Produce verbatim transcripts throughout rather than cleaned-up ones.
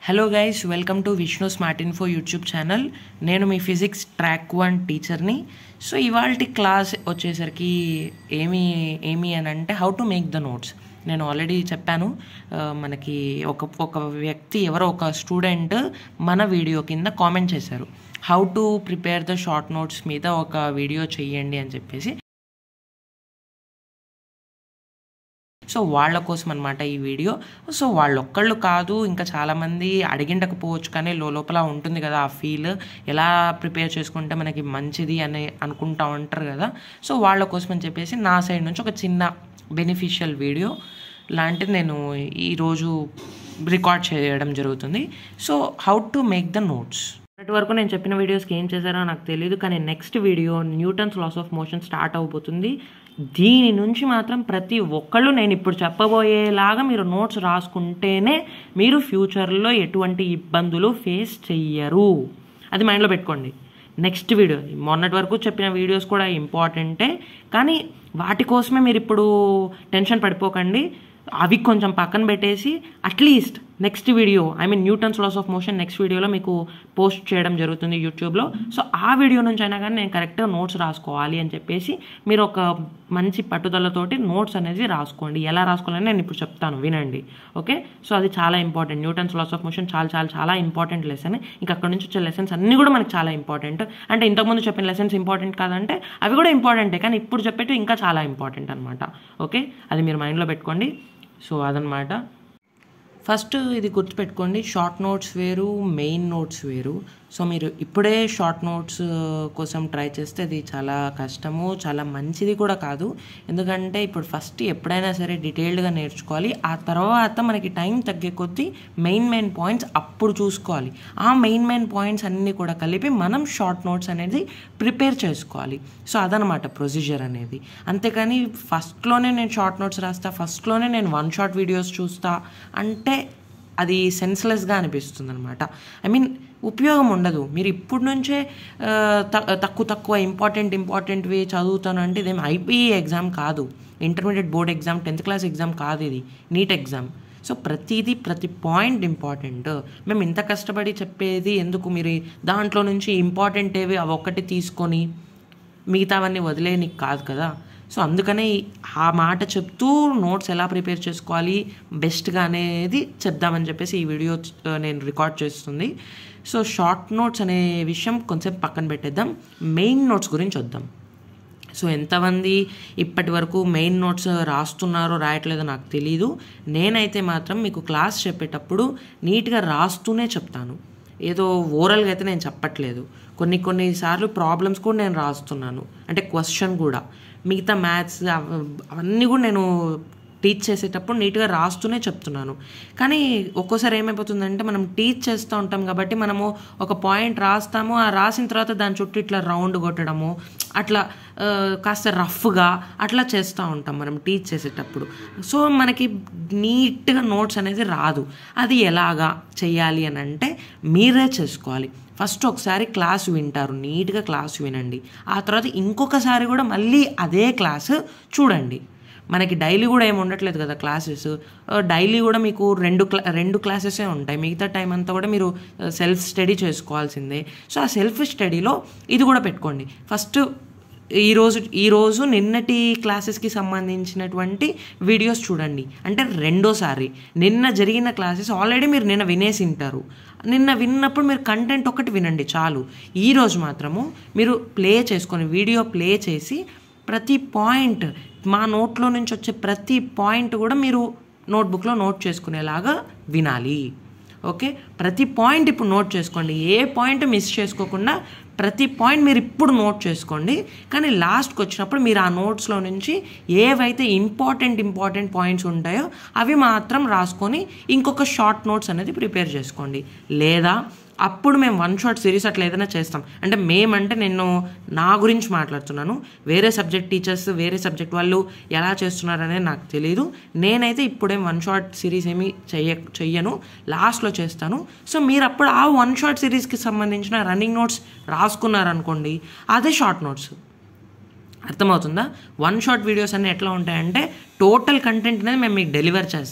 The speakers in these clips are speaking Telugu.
Hello guys, welcome to Vishnu smart info YouTube channel. నేను మీ ఫిజిక్స్ ట్రాక్ వన్ టీచర్ని. సో ఇవాల్టి క్లాస్ వచ్చేసరికి ఏమి ఏమి అని అంటే how to make the notes. నేను ఆల్రెడీ చెప్పాను, మనకి ఒక ఒక వ్యక్తి ఎవరో ఒక స్టూడెంట్ మన వీడియో కింద కామెంట్ చేశారు, how to prepare the short notes మీద ఒక వీడియో చెయ్యండి అని చెప్పేసి. సో వాళ్ళ కోసం అనమాట ఈ వీడియో. సో వాళ్ళొక్కళ్ళు కాదు, ఇంకా చాలామంది అడిగిండకపోవచ్చు, కానీ లోపల ఉంటుంది కదా ఆ ఫీల్, ఎలా ప్రిపేర్ చేసుకుంటే మనకి మంచిది అని అనుకుంటా ఉంటారు కదా. సో వాళ్ళ కోసం అని చెప్పేసి నా సైడ్ నుంచి ఒక చిన్న బెనిఫిషియల్ వీడియో లాంటిది నేను ఈరోజు రికార్డ్ చేయడం జరుగుతుంది. So how to make the notes. ఇప్పటి వరకు నేను చెప్పిన వీడియోస్కి ఏం చేశారో నాకు తెలియదు, కానీ next video Newton's laws of motion start అవబోతుంది. దీని నుంచి మాత్రం ప్రతి ఒక్కళ్ళు నేను ఇప్పుడు చెప్పబోయేలాగా మీరు నోట్స్ రాసుకుంటేనే మీరు ఫ్యూచర్లో ఎటువంటి ఇబ్బందులు ఫేస్ చెయ్యరు. అది మైండ్లో పెట్టుకోండి. నెక్స్ట్ వీడియో, మొన్నటి వరకు చెప్పిన వీడియోస్ కూడా ఇంపార్టెంటే, కానీ వాటి కోసమే మీరు ఇప్పుడు టెన్షన్ పడిపోకండి. అవి కొంచెం పక్కన పెట్టేసి at least next video, I mean Newton's laws of motion next వీడియోలో మీకు పోస్ట్ చేయడం జరుగుతుంది యూట్యూబ్లో. సో ఆ వీడియో నుంచి అయినా కానీ నేను కరెక్ట్గా నోట్స్ రాసుకోవాలి అని చెప్పేసి మీరు ఒక మంచి పట్టుదలతోటి నోట్స్ అనేది రాసుకోండి. ఎలా రాసుకోవాలని నేను ఇప్పుడు చెప్తాను, వినండి. ఓకే, సో అది చాలా important. Newton's laws of motion చాలా చాలా చాలా ఇంపార్టెంట్ లెసన్. ఇంకా అక్కడ నుంచి వచ్చే లెసన్స్ అన్నీ కూడా మనకి చాలా ఇంపార్టెంట్. అంటే ఇంతకుముందు చెప్పిన లెసన్స్ ఇంపార్టెంట్ కాదంటే అవి కూడా ఇంపార్టెంటే, కానీ ఇప్పుడు చెప్పేటి ఇంకా చాలా ఇంపార్టెంట్ అనమాట. ఓకే, అది మీరు మైండ్లో పెట్టుకోండి. సో అదనమాట. ఫస్ట్ ఇది గుర్తుపెట్టుకోండి, షార్ట్ నోట్స్ వేరు, మెయిన్ నోట్స్ వేరు. సో మీరు ఇప్పుడే షార్ట్ నోట్స్ కోసం ట్రై చేస్తే అది చాలా కష్టము, చాలా మంచిది కూడా కాదు. ఎందుకంటే ఇప్పుడు ఫస్ట్ ఎప్పుడైనా సరే డీటెయిల్డ్గా నేర్చుకోవాలి. ఆ తర్వాత మనకి టైం తగ్గే కొద్దీ మెయిన్ మెయిన్ పాయింట్స్ అప్పుడు చూసుకోవాలి. ఆ మెయిన్ మెయిన్ పాయింట్స్ అన్నీ కూడా కలిపి మనం షార్ట్ నోట్స్ అనేది ప్రిపేర్ చేసుకోవాలి. సో అదనమాట ప్రొసీజర్ అనేది. అంతేకాని ఫస్ట్లోనే నేను షార్ట్ నోట్స్ రాస్తా, ఫస్ట్లోనే నేను వన్ షాట్ వీడియోస్ చూస్తా అంటే అది సెన్స్లెస్గా అనిపిస్తుంది అనమాట. ఐ మీన్ ఉపయోగం ఉండదు. మీరు ఇప్పటి నుంచే తక్కువ తక్కువ ఇంపార్టెంట్ ఇంపార్టెంట్వి చదువుతాను అంటే ఇదేం ఐపీఈ ఎగ్జామ్ కాదు, intermediate board exam, tenth class exam కాదు, ఇది నీట్ ఎగ్జామ్. సో ప్రతిదీ ప్రతి పాయింట్ ఇంపార్టెంట్. మేము ఇంత కష్టపడి చెప్పేది ఎందుకు, మీరు దాంట్లో నుంచి ఇంపార్టెంట్ ఏవి అవి ఒక్కటి తీసుకొని మిగతావన్నీ వదిలేనికి కాదు కదా. సో అందుకనే ఆ మాట చెప్తూ నోట్స్ ఎలా ప్రిపేర్ చేసుకోవాలి బెస్ట్గా అనేది చెప్దామని చెప్పేసి ఈ వీడియో నేను రికార్డ్ చేస్తుంది. సో షార్ట్ నోట్స్ అనే విషయం కొంచెం పక్కన పెట్టేద్దాం, మెయిన్ నోట్స్ గురించి వద్దాం. సో ఎంతమంది ఇప్పటి వరకు మెయిన్ నోట్స్ రాస్తున్నారో రాయట్లేదో నాకు తెలీదు. నేనైతే మాత్రం మీకు క్లాస్ చెప్పేటప్పుడు నీట్గా రాస్తూనే చెప్తాను. ఏదో ఓరల్గా అయితే నేను చెప్పట్లేదు. కొన్ని కొన్నిసార్లు ప్రాబ్లమ్స్ కూడా నేను రాస్తున్నాను, అంటే క్వశ్చన్ కూడా. మిగతా మ్యాథ్స్ అవన్నీ కూడా నేను టీచ్ చేసేటప్పుడు నీట్గా రాస్తూనే చెప్తున్నాను. కానీ ఒక్కోసారి ఏమైపోతుందంటే మనం టీచ్ చేస్తూ ఉంటాం కాబట్టి మనము ఒక పాయింట్ రాస్తాము, ఆ రాసిన తర్వాత దాని చుట్టూ ఇట్లా రౌండ్ కొట్టడము, అట్లా కాస్త రఫ్గా అట్లా చేస్తూ ఉంటాం మనం టీచ్ చేసేటప్పుడు. సో మనకి నీట్గా నోట్స్ అనేది రాదు. అది ఎలాగా చెయ్యాలి అని అంటే మీరే చేసుకోవాలి. ఫస్ట్ ఒకసారి క్లాస్ వింటారు, నీట్గా క్లాస్ వినండి. ఆ తర్వాత ఇంకొకసారి కూడా మళ్ళీ అదే క్లాసు చూడండి. మనకి డైలీ కూడా ఏమి ఉండట్లేదు కదా క్లాసెస్. డైలీ కూడా మీకు రెండు క్లా రెండు క్లాసెసే ఉంటాయి. మిగతా టైం అంతా కూడా మీరు సెల్ఫ్ స్టడీ చేసుకోవాల్సిందే. సో ఆ సెల్ఫ్ స్టడీలో ఇది కూడా పెట్టుకోండి. ఫస్ట్ ఈరోజు ఈరోజు నిన్నటి క్లాసెస్కి సంబంధించినటువంటి వీడియోస్ చూడండి. అంటే రెండోసారి నిన్న జరిగిన క్లాసెస్ ఆల్రెడీ మీరు నిన్న వినేసి ఉంటారు. నిన్న విన్నప్పుడు మీరు కంటెంట్ ఒకటి వినండి చాలు. ఈరోజు మాత్రము మీరు ప్లే చేసుకొని వీడియో ప్లే చేసి ప్రతి పాయింట్, మా నోట్లో నుంచి వచ్చే ప్రతి పాయింట్ కూడా మీరు నోట్బుక్లో నోట్ చేసుకునేలాగా వినాలి. ఓకే, ప్రతి పాయింట్ ఇప్పుడు నోట్ చేసుకోండి. ఏ పాయింట్ మిస్ చేసుకోకుండా ప్రతి పాయింట్ మీరు ఇప్పుడు నోట్ చేసుకోండి. కానీ లాస్ట్కి వచ్చినప్పుడు మీరు ఆ నోట్స్లో నుంచి ఏవైతే ఇంపార్టెంట్ ఇంపార్టెంట్ పాయింట్స్ ఉంటాయో అవి మాత్రం రాసుకొని ఇంకొక షార్ట్ నోట్స్ అనేది ప్రిపేర్ చేసుకోండి. లేదా అప్పుడు మేము వన్ షాట్ సిరీస్ అట్లా ఏదైనా చేస్తాం. అంటే మేమంటే నేను నా గురించి మాట్లాడుతున్నాను, వేరే సబ్జెక్ట్ టీచర్స్ వేరే సబ్జెక్ట్ వాళ్ళు ఎలా చేస్తున్నారనేది నాకు తెలియదు. నేనైతే ఇప్పుడేం వన్ షాట్ సిరీస్ ఏమి చెయ్య చెయ్యను లాస్ట్లో చేస్తాను. సో మీరు అప్పుడు ఆ వన్ షాట్ సిరీస్కి సంబంధించిన రన్నింగ్ నోట్స్ రాసుకున్నారనుకోండి, అదే షార్ట్ నోట్స్. అర్థమవుతుందా? వన్ షాట్ వీడియోస్ అన్నీ ఎట్లా ఉంటాయంటే టోటల్ కంటెంట్ అనేది మేము మీకు డెలివర్ చేస్తాం.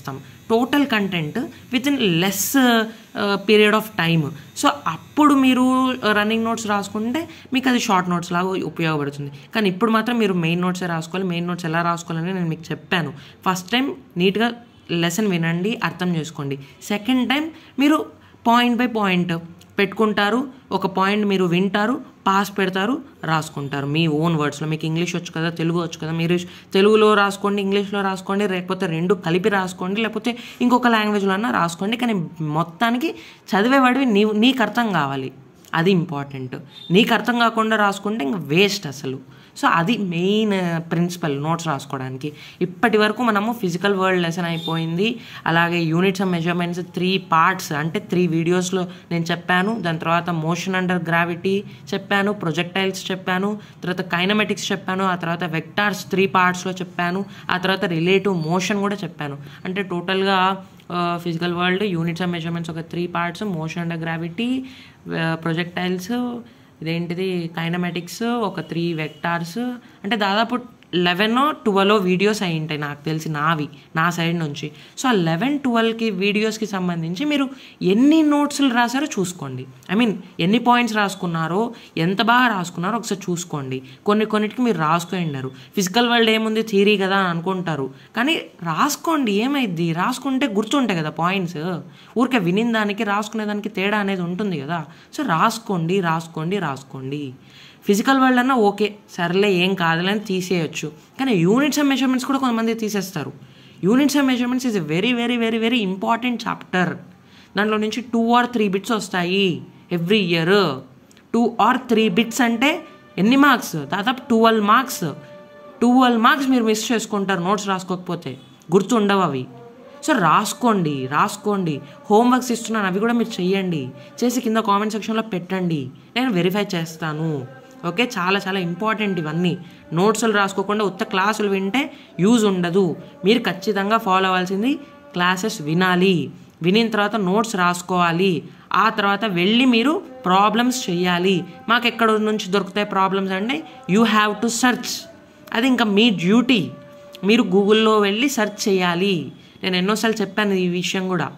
Total content with in less period of time. So అప్పుడు మీరు రన్నింగ్ నోట్స్ రాసుకుంటే మీకు అది షార్ట్ నోట్స్ లాగా ఉపయోగపడుతుంది. కానీ ఇప్పుడు మాత్రం మీరు మెయిన్ నోట్సే రాసుకోవాలి. మెయిన్ నోట్స్ ఎలా రాసుకోవాలని నేను మీకు చెప్పాను. ఫస్ట్ టైం నీట్గా లెసన్ వినండి, అర్థం చేసుకోండి. సెకండ్ టైం మీరు పాయింట్ బై పాయింట్ పెట్టుకుంటారు, ఒక పాయింట్ మీరు వింటారు, పాస్ పెడతారు, రాసుకుంటారు మీ ఓన్ వర్డ్స్లో. మీకు ఇంగ్లీష్ వచ్చు కదా, తెలుగు వచ్చు కదా, మీరు తెలుగులో రాసుకోండి, ఇంగ్లీష్లో రాసుకోండి, లేకపోతే రెండు కలిపి రాసుకోండి, లేకపోతే ఇంకొక లాంగ్వేజ్లో అన్నా రాసుకోండి. కానీ మొత్తానికి చదివేవాడివి నీ నీకు అర్థం కావాలి, అది ఇంపార్టెంట్. నీకు అర్థం కాకుండా రాసుకుంటే ఇంకా వేస్ట్ అసలు. సో అది మెయిన్ ప్రిన్సిపల్ నోట్స్ రాసుకోవడానికి. ఇప్పటి వరకు మనము ఫిజికల్ వరల్డ్ లెసన్ అయిపోయింది, అలాగే units and measurements three parts అంటే త్రీ వీడియోస్లో నేను చెప్పాను. దాని తర్వాత మోషన్ అండర్ గ్రావిటీ చెప్పాను, ప్రొజెక్టైల్స్ చెప్పాను, తర్వాత కైనమెటిక్స్ చెప్పాను, ఆ తర్వాత వెక్టార్స్ త్రీ పార్ట్స్లో చెప్పాను, ఆ తర్వాత రిలేటివ్ మోషన్ కూడా చెప్పాను. అంటే టోటల్గా physical world, units and measurements ఒక three parts, motion under gravity, projectiles, ఇదేంటిది కైనమెటిక్స్, ఒక త్రీ వెక్టార్స్, అంటే దాదాపు లెవెన్ ట్వెల్వ్ వీడియోస్ అయి ఉంటాయి నాకు తెలిసి, నావి నా సైడ్ నుంచి. సో ఆ లెవెన్ ట్వెల్వ్కి వీడియోస్కి సంబంధించి మీరు ఎన్ని నోట్స్లు రాసారో చూసుకోండి. ఐ మీన్ ఎన్ని పాయింట్స్ రాసుకున్నారో, ఎంత బాగా రాసుకున్నారో ఒకసారి చూసుకోండి. కొన్ని కొన్నిటికి మీరు రాసుకోండారు. ఫిజికల్ వరల్డ్ ఏముంది, థియరీ కదా అని అనుకుంటారు, కానీ రాసుకోండి, ఏమైద్ది, రాసుకుంటే గుర్తుంటాయి కదా పాయింట్స్. ఊరికే వినిన దానికి రాసుకునేదానికి తేడా అనేది ఉంటుంది కదా. సో రాసుకోండి రాసుకోండి రాసుకోండి. ఫిజికల్ వరల్డ్ అన్నా ఓకే, సర్లే ఏం కాదులని తీసేయచ్చు, కానీ యూనిట్స్ అండ్ మెజర్మెంట్స్ కూడా కొంతమంది తీసేస్తారు. Units and measurements is a very very very very important chapter. దాంట్లో నుంచి టూ ఆర్ త్రీ బిట్స్ వస్తాయి every year. Two or three bits అంటే ఎన్ని మార్క్స్, దాదాపు ట్వెల్వ్ మార్క్స్. ట్వెల్వ్ మార్క్స్ మీరు మిస్ చేసుకుంటారు నోట్స్ రాసుకోకపోతే, గుర్తుండవు అవి. సో రాసుకోండి రాసుకోండి హోంవర్క్స్ ఇస్తున్నాను, అవి కూడా మీరు చెయ్యండి, చేసి కింద కామెంట్ సెక్షన్లో పెట్టండి, నేను వెరిఫై చేస్తాను. ఓకే, చాలా చాలా ఇంపార్టెంట్ ఇవన్నీ. నోట్స్లు రాసుకోకుండా ఉత్త క్లాసులు వింటే యూజ్ ఉండదు. మీరు ఖచ్చితంగా ఫాలో అవ్వాల్సింది క్లాసెస్ వినాలి, వినిన తర్వాత నోట్స్ రాసుకోవాలి, ఆ తర్వాత వెళ్ళి మీరు ప్రాబ్లమ్స్ చేయాలి. మాకు ఎక్కడ నుంచి దొరుకుతాయి ప్రాబ్లమ్స్ అంటే యూ హ్యావ్ టు సెర్చ్, అది ఇంకా మీ డ్యూటీ. మీరు గూగుల్లో వెళ్ళి సెర్చ్ చేయాలి. నేను ఎన్నోసార్లు చెప్పాను ఈ విషయం కూడా.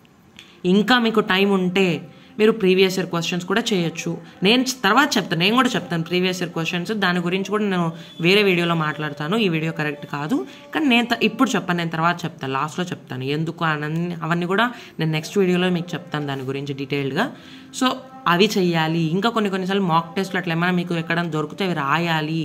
ఇంకా మీకు టైం ఉంటే మీరు ప్రీవియస్ ఇయర్ క్వశ్చన్స్ కూడా చేయొచ్చు. నేను తర్వాత చెప్తాను, నేను కూడా చెప్తాను ప్రీవియస్ ఇయర్ క్వశ్చన్స్, దాని గురించి కూడా నేను వేరే వీడియోలో మాట్లాడతాను. ఈ వీడియో కరెక్ట్ కాదు, కానీ నేను ఇప్పుడు చెప్పాను, నేను తర్వాత చెప్తాను, లాస్ట్లో చెప్తాను ఎందుకు అని. అవన్నీ కూడా నేను నెక్స్ట్ వీడియోలో మీకు చెప్తాను దాని గురించి డీటెయిల్డ్గా. సో అవి చెయ్యాలి. ఇంకా కొన్ని కొన్నిసార్లు మాక్ టెస్ట్లు అట్లా ఏమైనా మీకు ఎక్కడ దొరికితే అవి రాయాలి.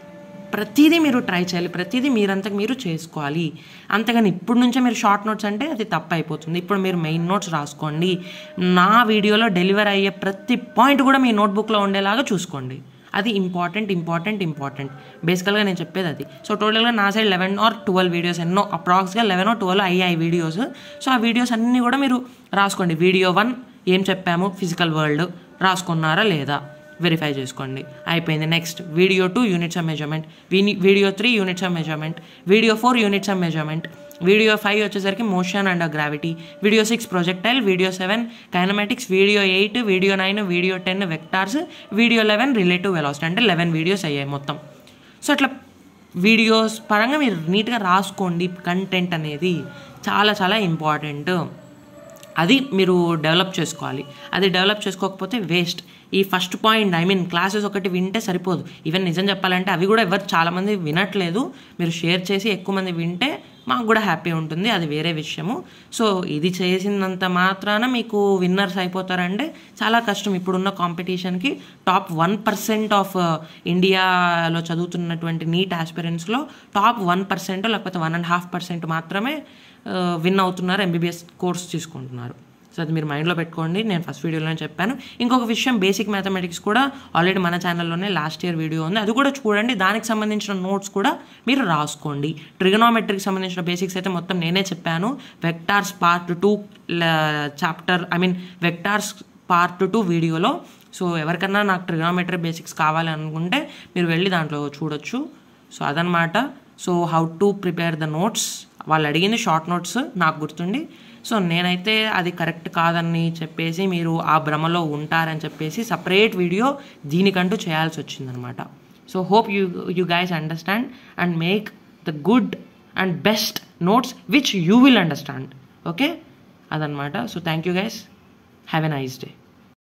ప్రతిదీ మీరు ట్రై చేయాలి, ప్రతిదీ మీరంతకు మీరు చేసుకోవాలి. అంతేగాని ఇప్పుడు నుంచే మీరు షార్ట్ నోట్స్ అంటే అది తప్పు అయిపోతుంది. ఇప్పుడు మీరు మెయిన్ నోట్స్ రాసుకోండి. నా వీడియోలో డెలివర్ అయ్యే ప్రతి పాయింట్ కూడా మీ నోట్బుక్లో ఉండేలాగా చూసుకోండి. అది ఇంపార్టెంట్ ఇంపార్టెంట్ ఇంపార్టెంట్ బేసికల్గా నేను చెప్పేది అది. సో టోటల్గా నా side eleven or twelve videos, ఎన్నో అప్రాక్స్గా లెవెన్ ఆర్ ట్వెల్వ్ అయ్యాయి వీడియోస్. సో ఆ వీడియోస్ అన్నీ కూడా మీరు రాసుకోండి. వీడియో వన్ ఏం చెప్పాము, ఫిజికల్ వరల్డ్ రాసుకున్నారా లేదా వెరిఫై చేసుకోండి, అయిపోయింది. Next video two units of measurement, video three units of measurement, video four units of measurement, video five వచ్చేసరికి motion and gravity, video six projectile, video seven kinematics, video eight, video nine, video ten vectors, video eleven relative velocity. అంటే లెవెన్ వీడియోస్ అయ్యాయి మొత్తం. సో అట్లా వీడియోస్ పరంగా మీరు నీట్గా రాసుకోండి. కంటెంట్ అనేది చాలా చాలా ఇంపార్టెంట్, అది మీరు డెవలప్ చేసుకోవాలి. అది డెవలప్ చేసుకోకపోతే వేస్ట్. ఈ first point I mean classes ఒకటి వింటే సరిపోదు. ఈవెన్ నిజం చెప్పాలంటే అవి కూడా ఎవరు చాలామంది వినట్లేదు. మీరు షేర్ చేసి ఎక్కువ మంది వింటే మాకు కూడా హ్యాపీ ఉంటుంది, అది వేరే విషయము. సో ఇది చేసినంత మాత్రాన మీకు విన్నర్స్ అయిపోతారంటే చాలా కష్టం. ఇప్పుడున్న కాంపిటీషన్కి టాప్ వన్ పర్సెంట్ ఆఫ్ ఇండియాలో చదువుతున్నటువంటి నీట్ ఆస్పిరెంట్స్లో టాప్ వన్ పర్సెంట్ లేకపోతే వన్ అండ్ హాఫ్ పర్సెంట్ మాత్రమే విన్ అవుతున్నారు, ఎంబీబీఎస్ కోర్స్ తీసుకుంటున్నారు. సో అది మీరు మైండ్లో పెట్టుకోండి. నేను ఫస్ట్ వీడియోలోనే చెప్పాను. ఇంకొక విషయం, బేసిక్ మ్యాథమెటిక్స్ కూడా ఆల్రెడీ మన ఛానల్లోనే లాస్ట్ ఇయర్ వీడియో ఉంది, అది కూడా చూడండి. దానికి సంబంధించిన నోట్స్ కూడా మీరు రాసుకోండి. ట్రిగనోమెట్రీకి సంబంధించిన బేసిక్స్ అయితే మొత్తం నేనే చెప్పాను. Vectors part two chapter I mean vectors part two వీడియోలో. సో ఎవరికన్నా నాకు ట్రిగనోమెట్రీ బేసిక్స్ కావాలి అనుకుంటే మీరు వెళ్ళి దాంట్లో చూడొచ్చు. సో అదనమాట. So how to prepare the notes, వాళ్ళు అడిగింది షార్ట్ నోట్స్ నాకు గుర్తుండి. సో నేనైతే అది కరెక్ట్ కాదని చెప్పేసి మీరు ఆ భ్రమలో ఉంటారని చెప్పేసి సపరేట్ వీడియో దీనికంటూ చేయాల్సి వచ్చిందనమాట. So hope you you guys understand and make the good and best notes which you will understand. Okay, అదనమాట. So thank you guys, have a nice day.